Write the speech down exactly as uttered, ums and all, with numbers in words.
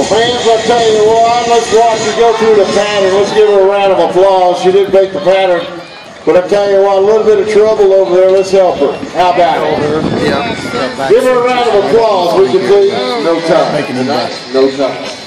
Friends, I tell you what, let's watch her go through the pattern. Let's give her a round of applause. She did make the pattern, but I tell you what, a little bit of trouble over there. Let's help her. How about it? Yeah. Give her a round of applause. We can please. No time. No time.